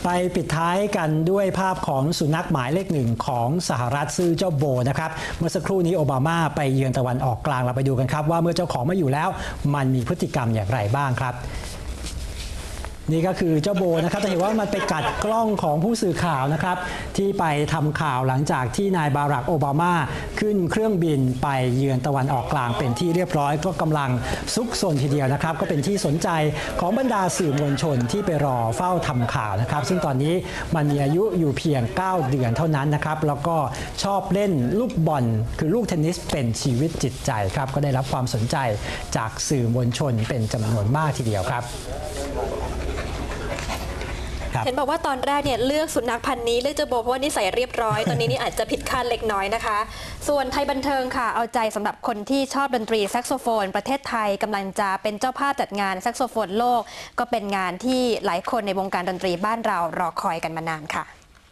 ไปปิดท้ายกันด้วยภาพของสุนัขหมายเลขหนึ่งของสหรัฐชื่อเจ้าโบนะครับเมื่อสักครู่นี้โอบามาไปเยือนตะวันออกกลางเราไปดูกันครับว่าเมื่อเจ้าของมาอยู่แล้วมันมีพฤติกรรมอย่างไรบ้างครับนี่ก็คือเจ้าโบนะครับจะเห็นว่ามันไปกัดกล้องของผู้สื่อข่าวนะครับที่ไปทำข่าวหลังจากที่นายบารักโอบามาขึ้นเครื่องบินไปเยือนตะวันออกกลางเป็นที่เรียบร้อยก็กำลังซุกซนทีเดียวนะครับก็เป็นที่สนใจของบรรดาสื่อมวลชนที่ไปรอเฝ้าทำข่าวนะครับซึ่งตอนนี้มันมีอายุอยู่เพียง9 เดือนเท่านั้นนะครับแล้วก็ชอบเล่นลูกบอลคือลูกเทนนิสเป็นชีวิตจิตใจครับก็ได้รับความสนใจจากสื่อมวลชนเป็นจำนวนมากทีเดียวครับเห็นบอกว่าตอนแรกเนี่ยเลือกสุนัขพันธุ์นี้เลือกเจ้าโบเพราะว่านิสัยเรียบร้อยตอนนี้นี่อาจจะผิดคาดเล็กน้อยนะคะส่วนไทยบันเทิงค่ะเอาใจสำหรับคนที่ชอบดนตรีแซกโซโฟนประเทศไทยกำลังจะเป็นเจ้าภาพจัดงานแซกโซโฟนโลกก็เป็นงานที่หลายคนในวงการดนตรีบ้านเรารอคอยกันมานานค่ะ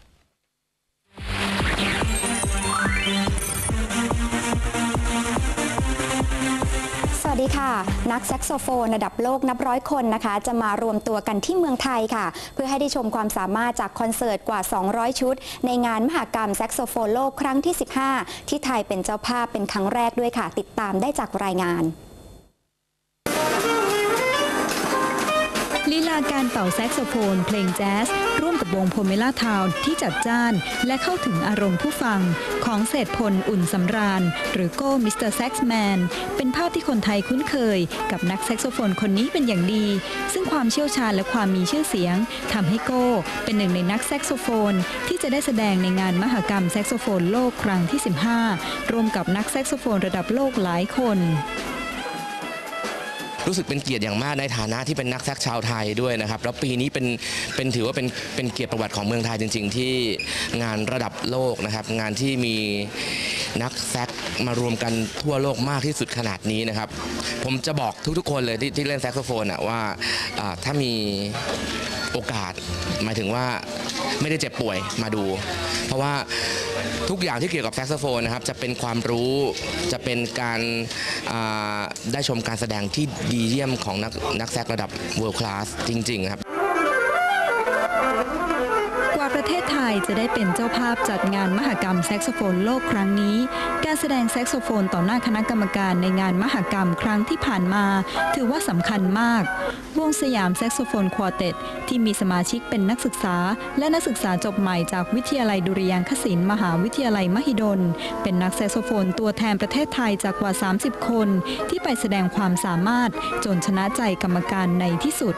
สวัสดีค่ะนักแซกโซโฟนระดับโลกนับร้อยคนนะคะจะมารวมตัวกันที่เมืองไทยค่ะเพื่อให้ได้ชมความสามารถจากคอนเสิร์ตกว่า200ชุดในงานมหกรรมแซกโซโฟนโลกครั้งที่15ที่ไทยเป็นเจ้าภาพเป็นครั้งแรกด้วยค่ะติดตามได้จากรายงานลีลาการเป่าแซกโซโฟนเพลงแจ๊สร่วมกับวงโพเมล่าทาวน์ที่จัดจ้านและเข้าถึงอารมณ์ผู้ฟังของเศรษฐพลอุ่นสำราญหรือโก้มิสเตอร์แซกซ์แมนเป็นภาพที่คนไทยคุ้นเคยกับนักแซกโซโฟนคนนี้เป็นอย่างดีซึ่งความเชี่ยวชาญและความมีชื่อเสียงทำให้โก้เป็นหนึ่งในนักแซกโซโฟนที่จะได้แสดงในงานมหกรรมแซกโซโฟนโลกครั้งที่15ร่วมกับนักแซกโซโฟนระดับโลกหลายคนรู้สึกเป็นเกียรติอย่างมากในฐานะที่เป็นนักแซกชาวไทยด้วยนะครับแล้วปีนี้เป็นถือว่าเป็นเกียรติประวัติของเมืองไทยจริงๆที่งานระดับโลกนะครับงานที่มีนักแซกมารวมกันทั่วโลกมากที่สุดขนาดนี้นะครับผมจะบอกทุกๆคนเลยที่เล่นแซกโซโฟนว่าถ้ามีโอกาสหมายถึงว่าไม่ได้เจ็บป่วยมาดูเพราะว่าทุกอย่างที่เกี่ยวกับแซกโซโฟนนะครับจะเป็นความรู้จะเป็นการได้ชมการแสดงที่ดีเยี่ยมของนักแซกระดับ World Class จริงๆครับกว่าประเทศไทยจะได้เป็นเจ้าภาพจัดงานมหกรรมแซกโซโฟนโลกครั้งนี้การแสดงแซกโซโฟนต่อหน้าคณะกรรมการในงานมหกรรมครั้งที่ผ่านมาถือว่าสำคัญมากวงสยามแซกโซโฟนควอเต็ตที่มีสมาชิกเป็นนักศึกษาและนักศึกษาจบใหม่จากวิทยาลัยดุริยางคศิลป์มหาวิทยาลัยมหิดลเป็นนักแซกโซโฟนตัวแทนประเทศไทยจากกว่า30คนที่ไปแสดงความสามารถจนชนะใจกรรมการในที่สุด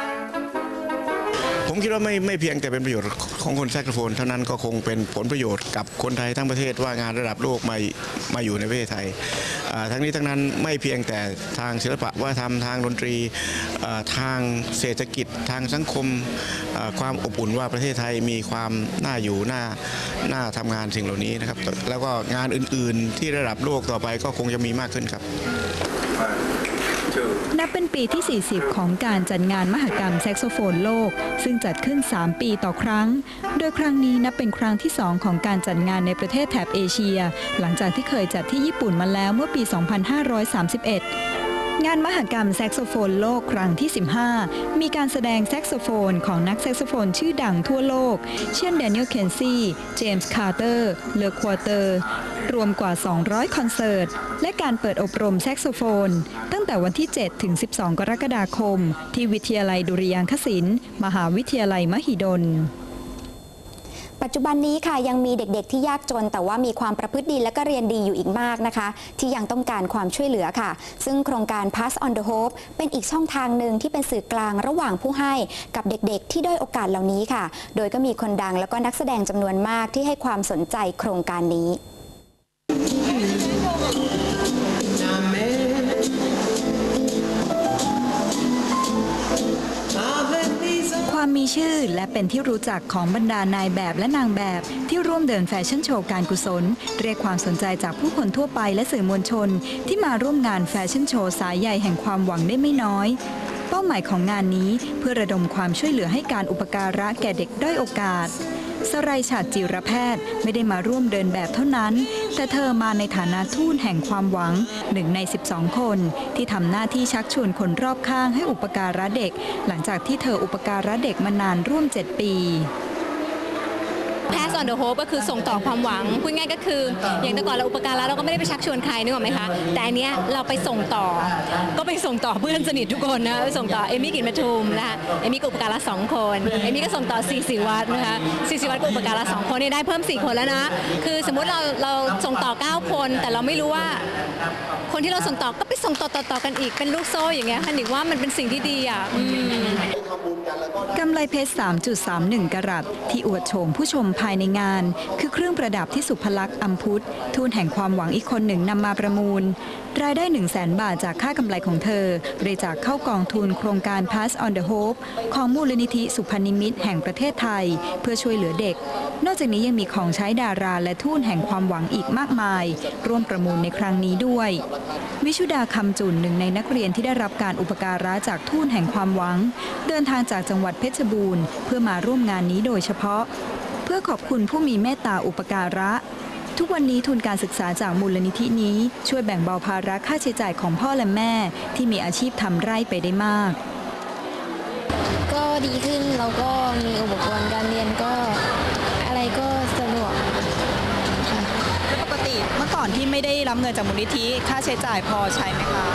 ผมคิดว่าไม่เพียงแต่เป็นประโยชน์ของคนแซกโซโฟนเท่านั้นก็คงเป็นผลประโยชน์กับคนไทยทั้งประเทศว่างานระดับโลกมาอยู่ในประเทศไทยทั้งนี้ทั้งนั้นไม่เพียงแต่ทางศิลปะวัฒนธรรมทางดนตรีทางเศรษฐกิจทางสังคมความอบอุ่นว่าประเทศไทยมีความน่าอยู่น่าทำงานสิ่งเหล่านี้นะครับแล้วก็งานอื่นๆที่ระดับโลกต่อไปก็คงจะมีมากขึ้นครับนับเป็นปีที่ 40 ของการจัดงานมหกรรมแซกโซโฟนโลกซึ่งจัดขึ้น 3 ปีต่อครั้งโดยครั้งนี้นับเป็นครั้งที่ 2 ของการจัดงานในประเทศแถบเอเชียหลังจากที่เคยจัดที่ญี่ปุ่นมาแล้วเมื่อปี 2531 งานมหกรรมแซกโซโฟนโลกครั้งที่ 15 มีการแสดงแซกโซโฟนของนักแซกโซโฟนชื่อดังทั่วโลกเช่นแดเนียล เคนซี่เจมส์ คาร์เตอร์เลอควอเตอร์รวมกว่า200คอนเสิร์ตและการเปิดอบรมแซกโซโฟนตั้งแต่วันที่ 7 ถึง 12 กรกฎาคมที่วิทยาลัยดุริยางคศิลป์มหาวิทยาลัยมหิดลปัจจุบันนี้ค่ะยังมีเด็กๆที่ยากจนแต่ว่ามีความประพฤติดีและก็เรียนดีอยู่อีกมากนะคะที่ยังต้องการความช่วยเหลือค่ะซึ่งโครงการ Pass on the Hope เป็นอีกช่องทางหนึ่งที่เป็นสื่อกลางระหว่างผู้ให้กับเด็กๆที่ด้อยโอกาสเหล่านี้ค่ะโดยก็มีคนดังแล้วก็นักแสดงจำนวนมากที่ให้ความสนใจโครงการนี้ความมีชื่อและเป็นที่รู้จักของบรรดานายแบบและนางแบบที่ร่วมเดินแฟชั่นโชว์การกุศลเรียกความสนใจจากผู้คนทั่วไปและสื่อมวลชนที่มาร่วมงานแฟชั่นโชว์สายใหญ่แห่งความหวังได้ไม่น้อยเป้าหมายของงานนี้เพื่อระดมความช่วยเหลือให้การอุปการะแก่เด็กด้อยโอกาสสไรฉาดจิรแพทย์ไม่ได้มาร่วมเดินแบบเท่านั้นแต่เธอมาในฐานะทูตแห่งความหวัง1 ใน 12 คนที่ทำหน้าที่ชักชวนคนรอบข้างให้อุปการะเด็กหลังจากที่เธออุปการะเด็กมานานร่วม 7 ปี Pass on the Hope ก็คือส่งต่อความหวังพูดง่ายก็คืออย่างแต่ก่อนเราอุปการะเราก็ไม่ได้ไปชักชวนใครนึกออกไหมคะแต่อันเนี้ยเราไปส่งต่อก็ไปส่งต่อเพื่อนสนิททุกคนนะไปส่งต่อเอมี่กลิ่นปทุมนะคะเอมี่ก็อุปการะ2 คนเอมี่ก็ส่งต่อซีศิวัฒน์นะคะซีศิวัฒน์ก็อุปการะ2 คนนี่ได้เพิ่ม4 คนแล้วนะคือสมมุติเราส่งต่อ9 คนแต่เราไม่รู้ว่าคนที่เราส่งต่อก็ไปส่งต่อกันอีกเป็นลูกโซ่อย่างเงี้ยค่ะหนิว่ามันเป็นสิ่งที่ดีอ่ะกำไลเพชร 3.31 กะรัตที่อวดโฉมผู้ชมภายในงานคือเครื่องประดับที่สุภลักษณ์อัมพุทธทูตแห่งความหวังอีกคนหนึ่งนำมาประมูลรายได้ 100,000 บาทจากค่ากำไรของเธอบริจาคเข้ากองทุนโครงการ Pass on the Hope ของมูลนิธิสุพนิมิตแห่งประเทศไทยเพื่อช่วยเหลือเด็กนอกจากนี้ยังมีของใช้ดาราและทูตแห่งความหวังอีกมากมายร่วมประมูลในครั้งนี้ด้วยวิชุดาคำจุนหนึ่งในนักเรียนที่ได้รับการอุปการะจากทูตแห่งความหวังเดินทางจากจังหวัดเพชรบูรณ์เพื่อมาร่วมงานนี้โดยเฉพาะเพื่อขอบคุณผู้มีเมตตาอุปการะทุกวันนี้ทุนการศึกษาจากมูลนิธินี้ช่วยแบ่งเบาภาระค่าใช้จ่ายของพ่อและแม่ที่มีอาชีพทำไร่ไปได้มากก็ดีขึ้นแล้วก็มีอุปกรณ์การเรียนก็อะไรก็สะดวกค่ะปกติเมื่อก่อนที่ไม่ได้รับเงินจากมูลนิธิค่าใช้จ่ายพอใช้ไหมคะ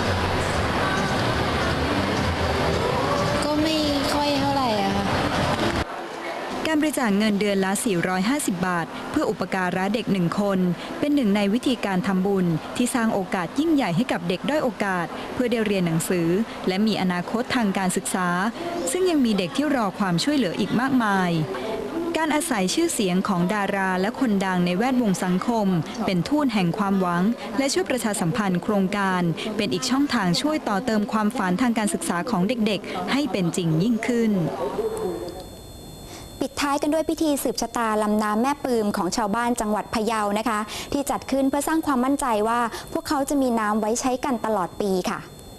ก็ไม่ค่อยเท่าไหร่อะค่ะการบริจาคเงินเดือนละ450 บาทเพื่ออุปการะเด็ก1 คนเป็นหนึ่งในวิธีการทำบุญที่สร้างโอกาสยิ่งใหญ่ให้กับเด็กด้อยโอกาสเพื่อได้เรียนหนังสือและมีอนาคตทางการศึกษาซึ่งยังมีเด็กที่รอความช่วยเหลืออีกมากมายการอาศัยชื่อเสียงของดาราและคนดังในแวดวงสังคมเป็นทูตแห่งความหวังและช่วยประชาสัมพันธ์โครงการเป็นอีกช่องทางช่วยต่อเติมความฝันทางการศึกษาของเด็กๆให้เป็นจริงยิ่งขึ้นปิดท้ายกันด้วยพิธีสืบชะตาลำน้ำแม่ปืมของชาวบ้านจังหวัดพะเยานะคะที่จัดขึ้นเพื่อสร้างความมั่นใจว่าพวกเขาจะมีน้ำไว้ใช้กันตลอดปีค่ะ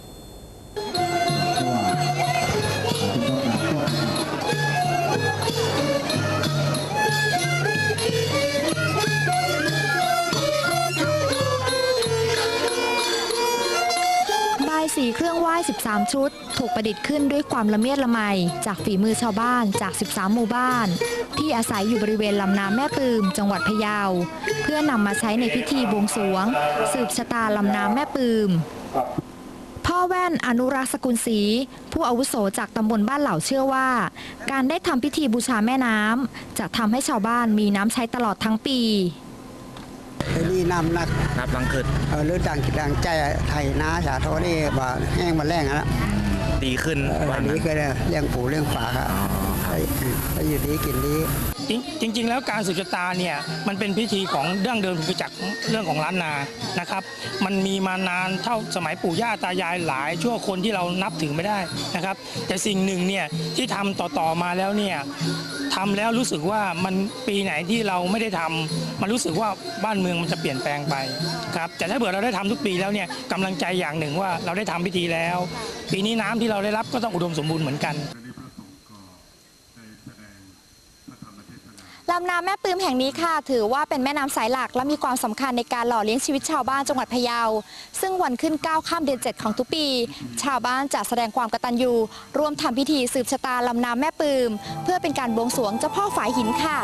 สีเครื่องไหว้13 ชุดถูกประดิษฐ์ขึ้นด้วยความละเมียดละไมจากฝีมือชาวบ้านจาก13 หมู่บ้านที่อาศัยอยู่บริเวณลำน้ำแม่ปืมจังหวัดพะเยาเพื่อนำมาใช้ในพิธีบวงสรวงสืบชะตาลำน้ำแม่ปืมพ่อแว่นอนุรักษ์สกุลศรีผู้อาวุโสจากตำบลบ้านเหล่าเชื่อว่าการได้ทำพิธีบูชาแม่น้ำจะทำให้ชาวบ้านมีน้ำใช้ตลอดทั้งปีนี่น้ำนับลังเกิดเรื่องดังใจไทยน้าสาโทนี่ว่าแห้งมาแรงแล้วดีขึ้นวันนี้ก็เลี้ยงปูเลี้ยงฝาครับไปอยู่ดีกินดีจริงๆแล้วการสืบชะตาเนี่ยมันเป็นพิธีของดั้งเดิมจากเรื่องของล้านนานะครับมันมีมานานเท่าสมัยปู่ย่าตายายหลายชั่วคนที่เรานับถึงไม่ได้นะครับแต่สิ่งหนึ่งเนี่ยที่ทำต่อมาแล้วเนี่ยทำแล้วรู้สึกว่ามันปีไหนที่เราไม่ได้ทำมันรู้สึกว่าบ้านเมืองมันจะเปลี่ยนแปลงไปครับแต่ถ้าเผื่อเราได้ทำทุกปีแล้วเนี่ยกำลังใจอย่างหนึ่งว่าเราได้ทำพิธีแล้วปีนี้น้ำที่เราได้รับก็ต้องอุดมสมบูรณ์เหมือนกันลำน้ำแม่ปืมแห่งนี้ค่ะถือว่าเป็นแม่น้ำสายหลักและมีความสำคัญในการหล่อเลี้ยงชีวิตชาวบ้านจังหวัดพะเยาซึ่งวันขึ้น9 ค่ำเดือน 7ของทุกปีชาวบ้านจะแสดงความกตัญญูร่วมทำพิธีสืบชะตาลำน้ำแม่ปืมเพื่อเป็นการบวงสรวงเจ้าพ่อฝายหินค่ะ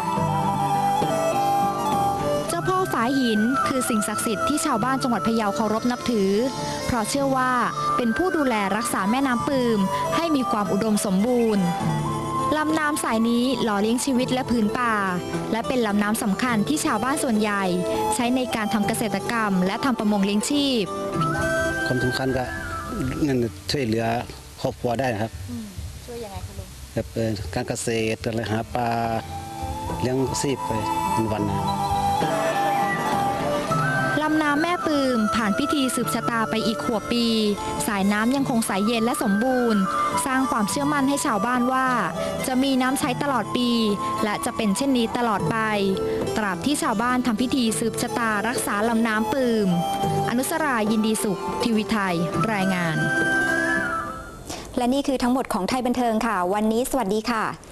เจ้าพ่อฝายหินคือสิ่งศักดิ์สิทธิ์ที่ชาวบ้านจังหวัดพะเยาเคารพนับถือเพราะเชื่อว่าเป็นผู้ดูแลรักษาแม่น้ำปืมให้มีความอุดมสมบูรณ์ลำน้ำสายนี้หล่อเลี้ยงชีวิตและพื้นป่าและเป็นลำน้ำสำคัญที่ชาวบ้านส่วนใหญ่ใช้ในการทำเกษตรกรรมและทำประมงเลี้ยงชีพความสำคัญก็เงินช่วยเหลือครอบครัวได้นะครับช่วยยังไงคุณลุงแบบการเกษตรอะไรหาปลาเลี้ยงชีพไปวันลำน้ำแม่ปืมผ่านพิธีสืบชะตาไปอีกขวบปีสายน้ำยังคงใสเย็นและสมบูรณ์สร้างความเชื่อมั่นให้ชาวบ้านว่าจะมีน้ำใช้ตลอดปีและจะเป็นเช่นนี้ตลอดไปตราบที่ชาวบ้านทำพิธีสืบชะตารักษาลำน้ำปืมอนุสรายินดีสุขทีวีไทยรายงานและนี่คือทั้งหมดของไทยบันเทิงค่ะ วันนี้สวัสดีค่ะ